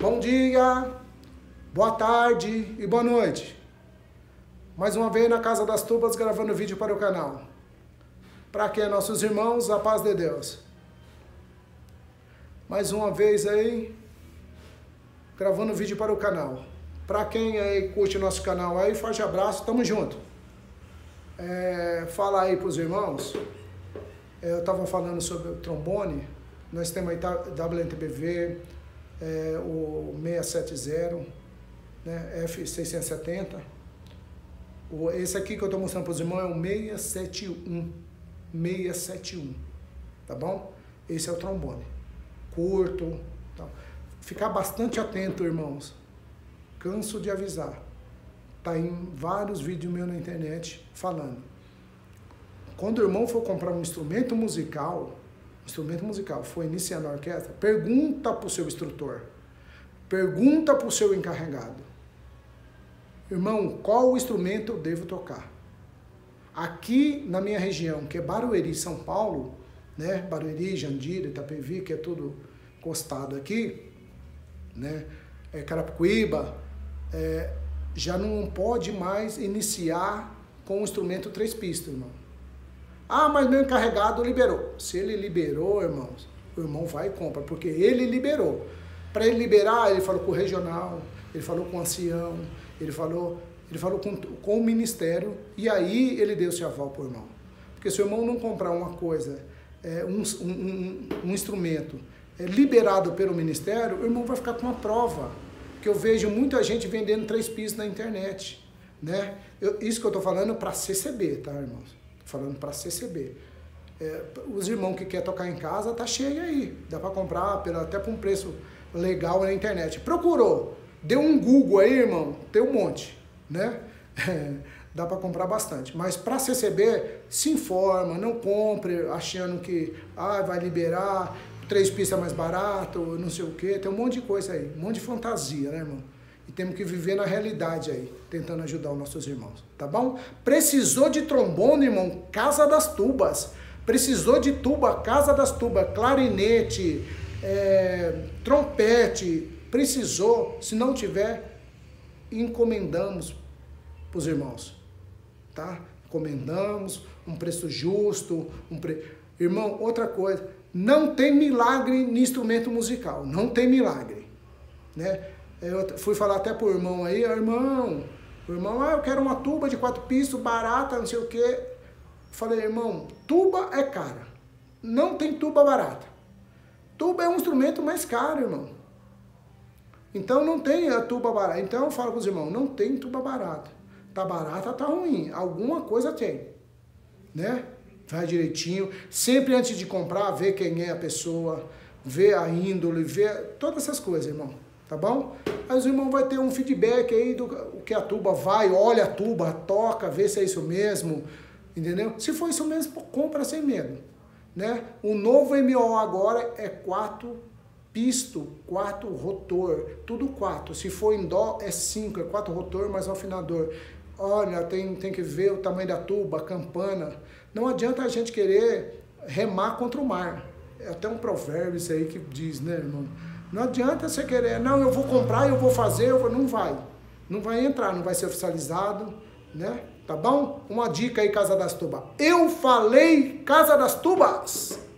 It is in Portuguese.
Bom dia, boa tarde e boa noite. Mais uma vez na Casa das Tubas gravando vídeo para o canal. Para quem é nossos irmãos, a paz de Deus. Mais uma vez aí, gravando vídeo para o canal. Para quem aí curte nosso canal aí, forte abraço, tamo junto. Fala aí pros irmãos. Eu tava falando sobre o trombone. Nós temos aí WNTBV, o 670, né, F670. Esse aqui que eu estou mostrando para os irmãos é o 671, tá bom? Esse é o trombone, curto, tá? Ficar bastante atento, irmãos, canso de avisar, tá em vários vídeos meus na internet falando. Quando o irmão for comprar um instrumento musical, for iniciar na orquestra, pergunta para o seu instrutor, pergunta para o seu encarregado: irmão, qual instrumento eu devo tocar? Aqui na minha região, que é Barueri, São Paulo, né? Barueri, Jandira, Itapevi, que é tudo encostado aqui, né? Carapicuíba, já não pode mais iniciar com um instrumento 3 pistas, irmão. Ah, mas meu encarregado liberou. Se ele liberou, irmãos, o irmão vai e compra, porque ele liberou. Para ele liberar, ele falou com o regional, ele falou com o ancião, ele falou com o ministério, e aí ele deu seu aval para o irmão. Porque se o irmão não comprar uma coisa, um instrumento liberado pelo ministério, o irmão vai ficar com uma prova. Que eu vejo muita gente vendendo 3 pistas na internet, né? Isso que eu estou falando para CCB, tá, irmãos? Falando para CCB. Os irmãos que querem tocar em casa, tá cheio aí. Dá para comprar até por um preço legal na internet. Procurou, deu um Google aí, irmão, tem um monte, né? Dá para comprar bastante. Mas para CCB, se informa, não compre achando que vai liberar 3 pistas mais barato, não sei o que. Tem um monte de coisa aí, um monte de fantasia, né, irmão? E temos que viver na realidade aí, tentando ajudar os nossos irmãos, tá bom? Precisou de trombone, irmão? Casa das Tubas. Precisou de tuba? Casa das Tubas. Clarinete, trompete. Precisou, se não tiver, encomendamos para os irmãos, tá? Encomendamos, um preço justo, Irmão, outra coisa, não tem milagre em instrumento musical, não tem milagre, né? Eu fui falar até pro irmão aí, irmão, eu quero uma tuba de 4 pistas, barata, não sei o quê. Falei, irmão, tuba é cara, não tem tuba barata. Tuba é um instrumento mais caro, irmão. Então não tem a tuba barata. Então eu falo pros irmãos, não tem tuba barata. Tá barata, tá ruim, alguma coisa tem, né? Vai direitinho, sempre antes de comprar, ver quem é a pessoa, ver a índole, ver todas essas coisas, irmão. Tá bom? Aí os irmãos vão ter um feedback aí do que a tuba vai, olha a tuba, toca, vê se é isso mesmo, entendeu? Se for isso mesmo, compra sem medo, né? O novo MO agora é 4 pisto, 4 rotor, tudo 4. Se for em dó é 5, é 4 rotor mais um afinador. Olha, tem que ver o tamanho da tuba, a campana. Não adianta a gente querer remar contra o mar. É até um provérbio isso aí que diz, né, irmão? Não adianta você querer, não, eu vou comprar, eu vou fazer, não vai. Não vai entrar, não vai ser oficializado, né? Tá bom? Uma dica aí, Casa das Tubas. Eu falei, Casa das Tubas!